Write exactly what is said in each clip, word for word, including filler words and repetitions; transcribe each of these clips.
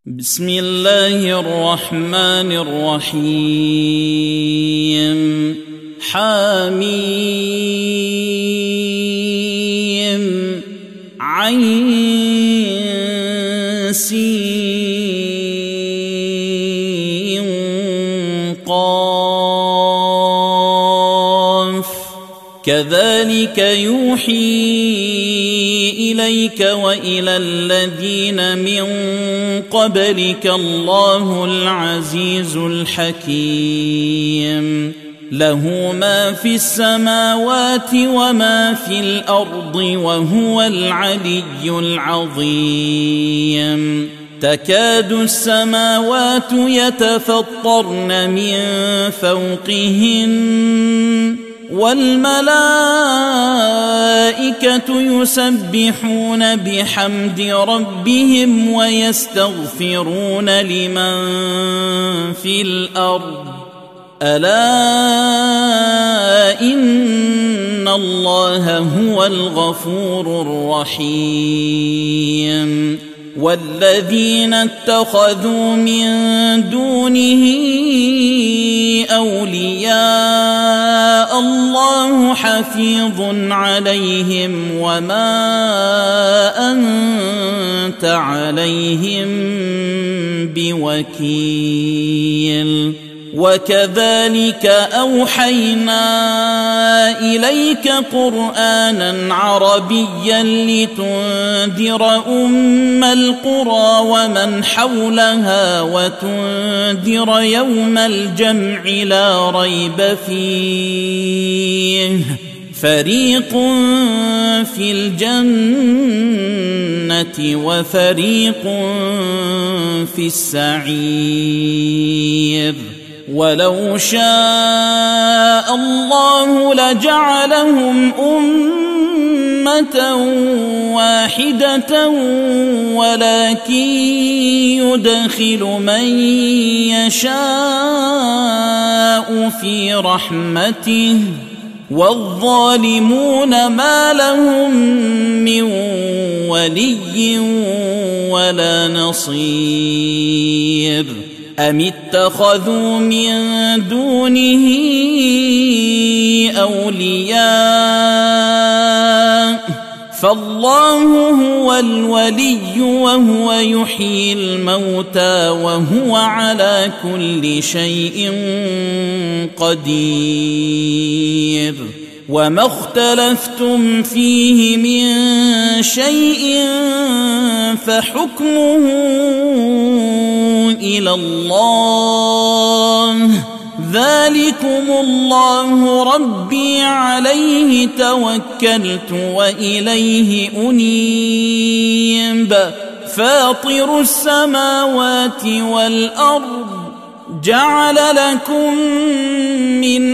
بسم الله الرحمن الرحيم. حميم عين سين قاف كذلك يوحي إليك وإلى الذين من قبلك الله العزيز الحكيم. له ما في السماوات وما في الأرض وهو العلي العظيم. تكاد السماوات يتفطرن من فوقهن والملائكة يسبحون بحمد ربهم ويستغفرون لمن في الأرض ألا إن الله هو الغفور الرحيم. والذين اتخذوا من دونه أولياء الله حفيظ عليهم وما أنت عليهم بوكيل. وكذلك أوحينا إليك قرآنا عربيا لتنذر أم القرى ومن حولها وتنذر يوم الجمع لا ريب فيه فريق في الجنة وفريق في السعير. ولو شاء الله لجعلهم أمة واحدة ولكن يدخل من يشاء في رحمته والظالمون ما لهم من ولي ولا نصير. أم اتخذوا من دونه أولياء فالله هو الولي وهو يحيي الموتى وهو على كل شيء قدير. وما اختلفتم فيه من شيء فحكمه إلى الله ذلكم الله ربي عليه توكلت وإليه أنيب. فاطر السماوات والأرض جعل لكم من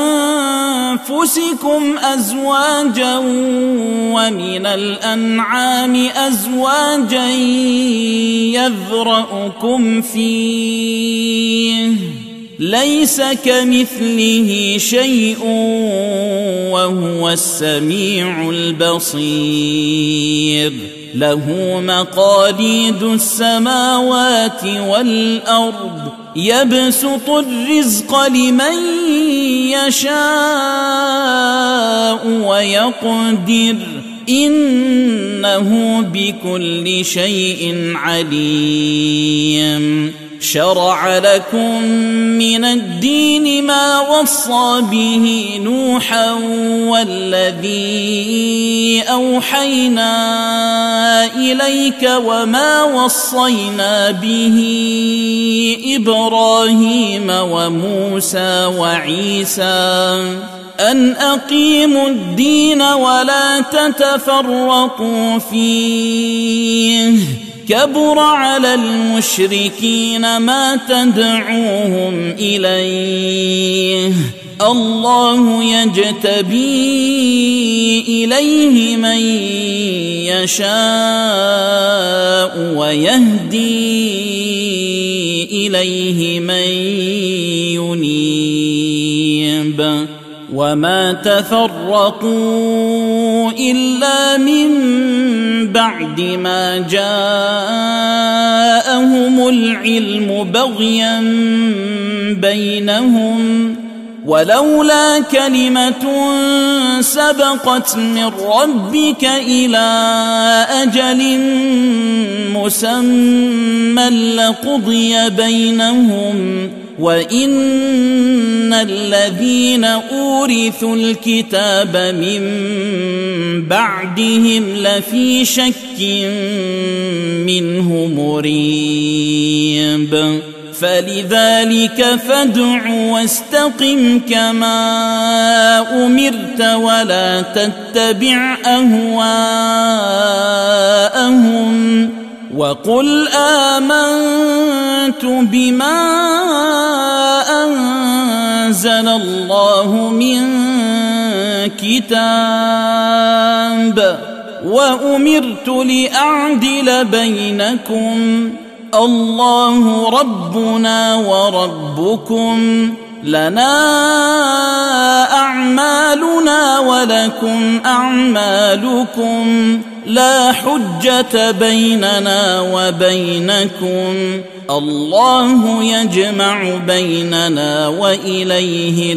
أنفسكم أزواجا ومن الأنعام أزواجا يذرأكم فيه ليس كمثله شيء وهو السميع البصير. له مقاليد السماوات والأرض يبسط الرزق لمن يشاء ويقدر إنه بكل شيء عليم. شرع لكم من الدين ما وصى به نوحا والذي أوحينا إليك وما وصينا به إبراهيم وموسى وعيسى أن أقيموا الدين ولا تتفرقوا فيه كبر على المشركين ما تدعوهم إليه. الله يجتبي إليه من يشاء ويهدي إليه من ينيب. وما تفرقوا إلا من بعد ما جاءهم العلم بغيا بينهم ولولا كلمة سبقت من ربك إلى أجل مسمى لقضي بينهم وإن الذين أورثوا الكتاب من بعدهم لفي شك منه مريب فلذلك فادع واستقم كما أمرت ولا تتبع أهواءهم وقل آمنت بما أنزل الله من كتاب وأمرت لأعدل بينكم الله ربنا وربكم لنا أعمالنا ولكم أعمالكم لا حجة بيننا وبينكم الله يجمع بيننا وإليه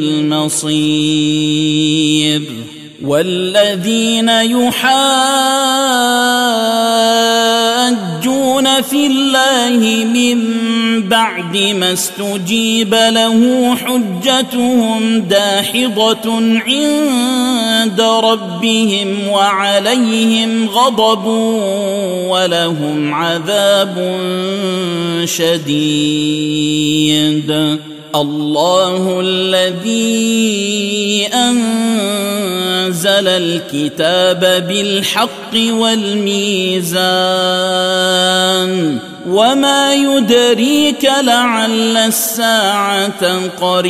المصير والذين يحاجون في الله من بعد ما استجيب له حجتهم داحضة عند ربهم وعليهم غضب ولهم عذاب شديد الله الذي أنزل الكتاب بالحق والميزان وما يدريك لعل الساعة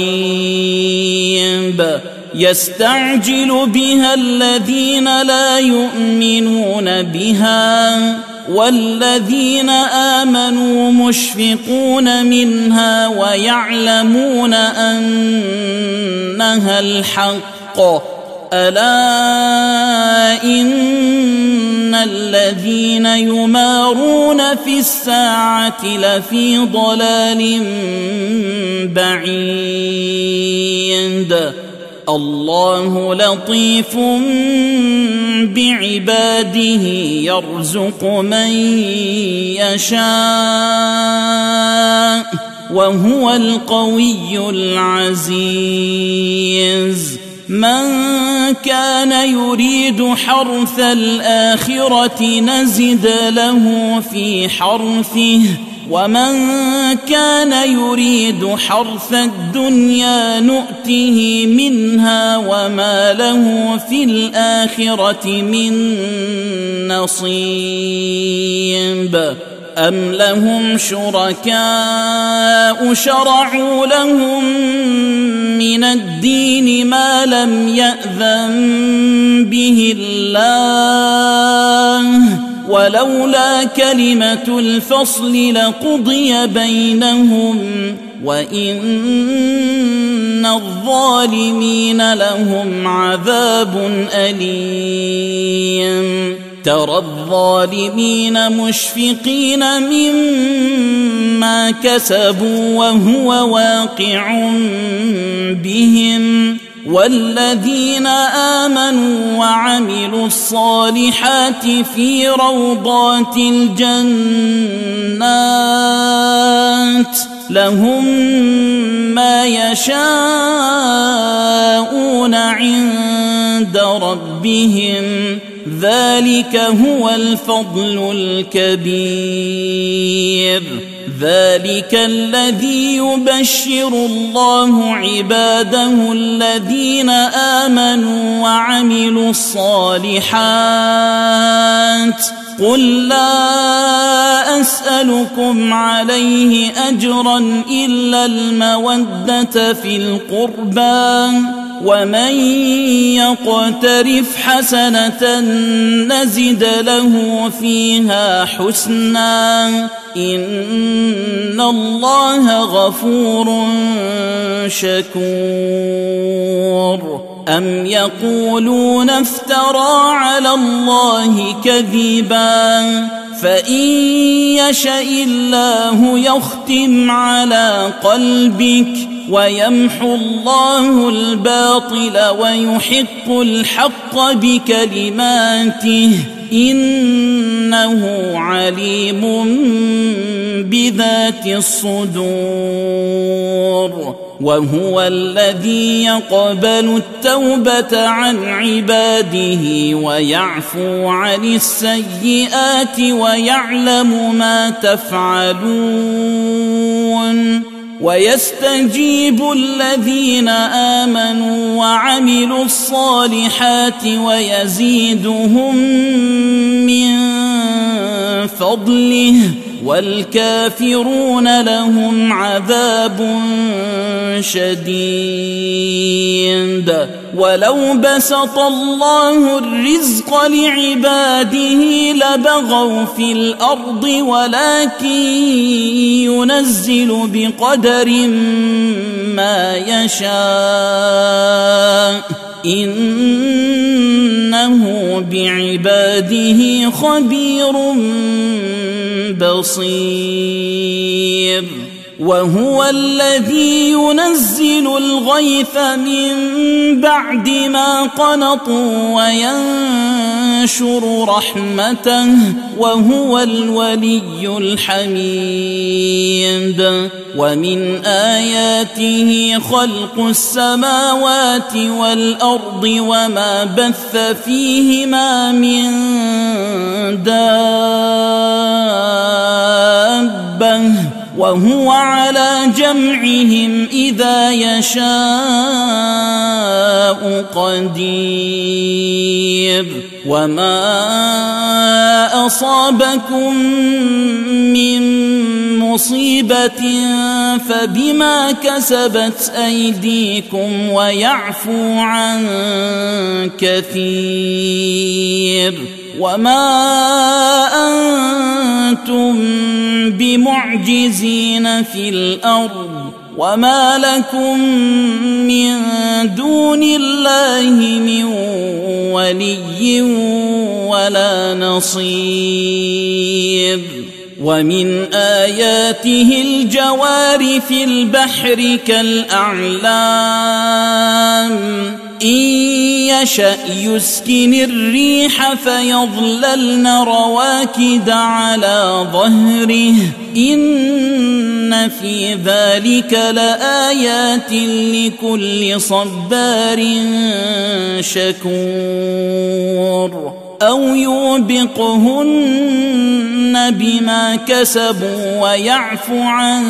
قريب يستعجل بها الذين لا يؤمنون بها والذين آمنوا مشفقون منها ويعلمون أنها الحق ألا إن الذين يمارون في الساعة لفي ضلال بعيد الله لطيف بعباده يرزق من يشاء وهو القوي العزيز من كان يريد حرث الآخرة نزد له في حرثه ومن كان يريد حرث الدنيا نؤته منها وما له في الآخرة من نصيب أم لهم شركاء شرعوا لهم من الدين ما لم يأذن به الله ولولا كلمة الفصل لقضي بينهم وإن الظالمين لهم عذاب أليم ترى الظالمين مشفقين مما كسبوا وهو واقع بهم والذين آمنوا وعملوا الصالحات في روضات الجنات لهم ما يشاءون عند ربهم ذلك هو الفضل الكبير ذلك الذي يبشر الله عباده الذين آمنوا وعملوا الصالحات قل لا أسألكم عليه أجرا إلا المودة في القربى ومن يقترف حسنة نزد له فيها حسنا إن الله غفور شكور أم يقولون افترى على الله كذبا فإن يشأ الله يختم على قلبك ويمحو الله الباطل ويحق الحق بكلماته إنه عليم بذات الصدور وهو الذي يقبل التوبة عن عباده ويعفو عن السيئات ويعلم ما تفعلون ويستجيب الذين آمنوا وعملوا الصالحات ويزيدهم من فضله والكافرون لهم عذاب شديد ولو بسط الله الرزق لعباده لبغوا في الأرض ولكن ينزل بقدر ما يشاء إنه بعباده خبير بصير وهو الذي ينزل الغيث من بعد ما قنطوا وينشر رحمته وهو الولي الحميد ومن آياته خلق السماوات والأرض وما بث فيهما من دابة وهو على جمعهم إذا يشاء قدير وما أصابكم من مصيبة فبما كسبت أيديكم ويعفو عن كثير وما أنتم بمعجزين في الأرض وما لكم من دون الله من ولي ولا نصير ومن آياته الجوار في البحر كالأعلام إن يشأ يسكن الريح فيظللن رواكد على ظهره إن في ذلك لآيات لكل صبار شكور أو يوبقهن بما كسبوا ويعفو عن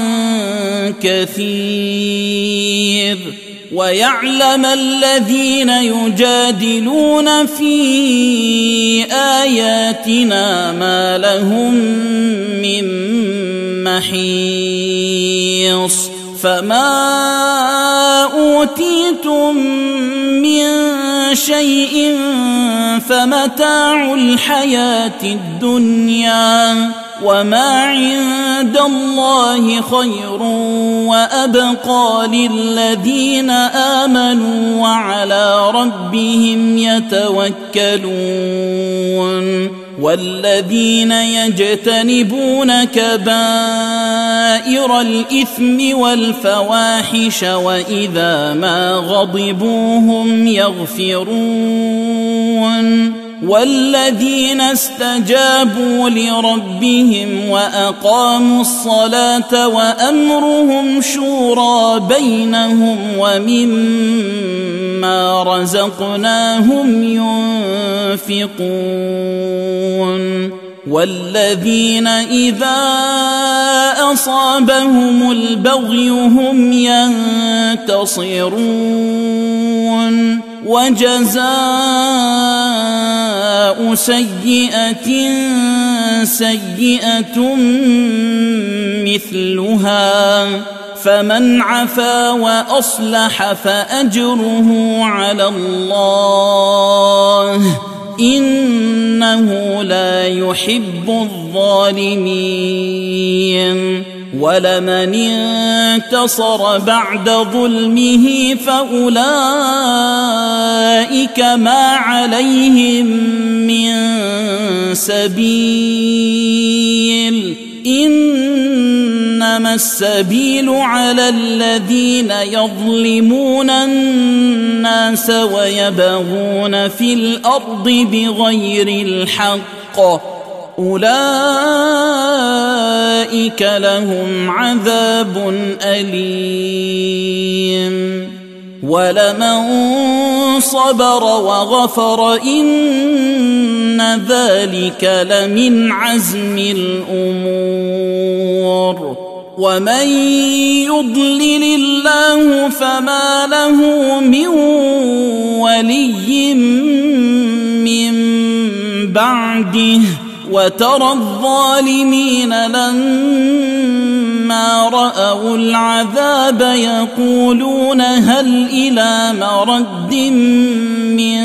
كثير ويعلم الذين يجادلون في آياتنا ما لهم من محيص فما أوتيتم من شيء فمتاع الحياة الدنيا وما عند الله خير وأبقى للذين آمنوا وعلى ربهم يتوكلون والذين يجتنبون كبائر الإثم والفواحش وإذا ما غضبوا هم يغفرون والذين استجابوا لربهم وأقاموا الصلاة وأمرهم شورى بينهم ومما رزقناهم ينفقون والذين إذا أصابهم البغي هم ينتصرون وجزاء سيئة سيئة مثلها فمن عفا وأصلح فأجره على الله إنه لا يحب الظالمين ولمن انتصر بعد ظلمه فأولئك ما عليهم من سبيل إنما السبيل على الذين يظلمون الناس ويبغون في الأرض بغير الحق أولئك لهم عذاب أليم ولمن صبر وغفر إن ذلك لمن عزم الأمور ومن يضلل الله فما له من ولي من بعده وترى الظالمين لما رأوا العذاب يقولون هل إلى مرد من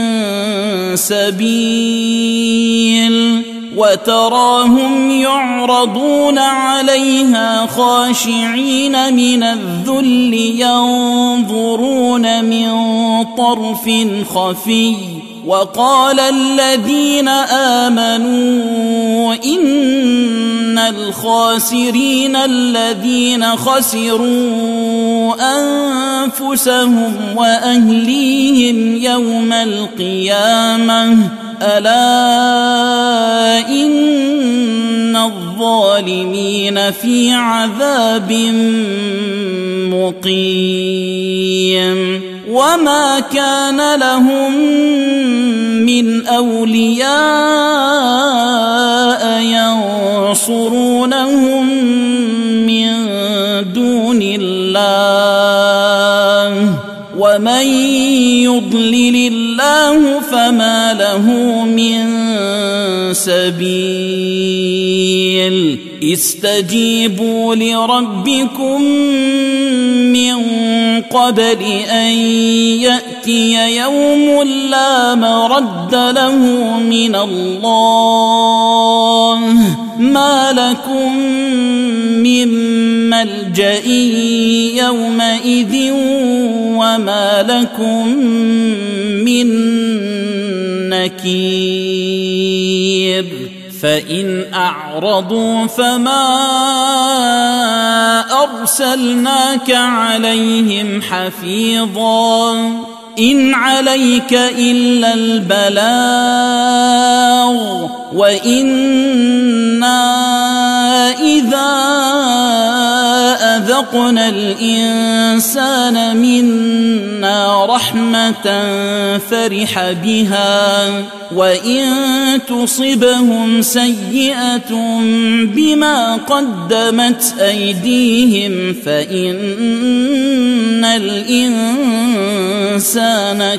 سبيل وتراهم يعرضون عليها خاشعين من الذل ينظرون من طرف خفي وقال الذين آمنوا إن الخاسرين الذين خسروا أنفسهم وأهليهم يوم القيامة ألا إن الظالمين في عذاب مقيم وما كان لهم من أولياء ينصرونهم من دون الله ومن يضلل الله فما له من سبيل استجيبوا لربكم من قبل أن يأتي يوم لا مرد له من الله ما لكم من ملجأ يومئذ وما لكم من نكير فإن أعرضوا فما أرسلناك عليهم حفيظا إن عليك إلا البلاغ وإنا إذا أذقنا الإنسان منا رحمة فرح بها وإن تصبهم سيئة بما قدمت أيديهم فإن الإنسان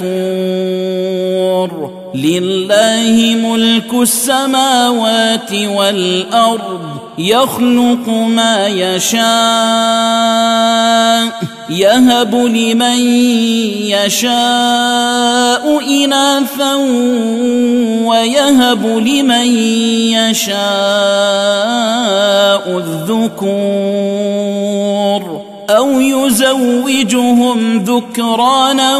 كفور لله ملك السماوات والأرض يخلق ما يشاء يهب لمن يشاء إناثا ويهب لمن يشاء الذكور أو يزوجهم ذكرانا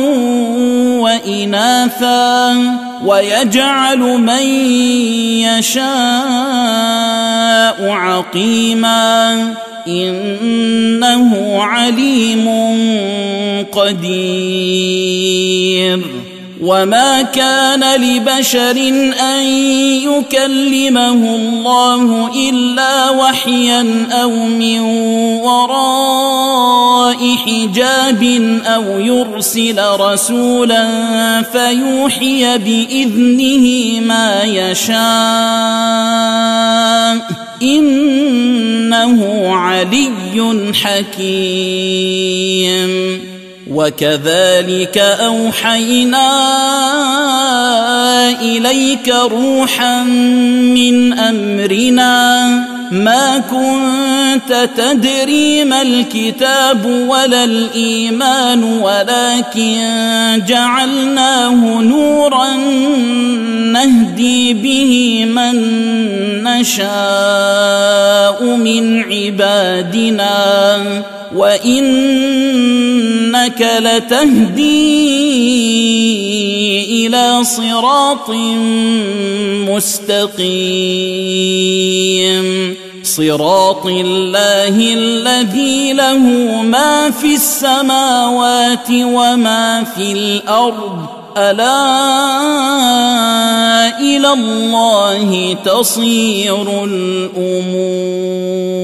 وإناثا ويجعل من يشاء عقيما إنه عليم قدير وما كان لبشر أن يكلمه الله إلا وحيا أو من وراء حجاب أو يرسل رسولا فيوحي بإذنه ما يشاء إنه علي حكيم وكذلك أوحينا إليك روحا من أمرنا ما كنت تدري ما الكتاب ولا الإيمان ولكن جعلناه نورا نهدي به من نشاء من عبادنا وإنك لتهدي إلى صراط مستقيم صراط الله الذي له ما في السماوات وما في الأرض ألا إلى الله تصير الأمور.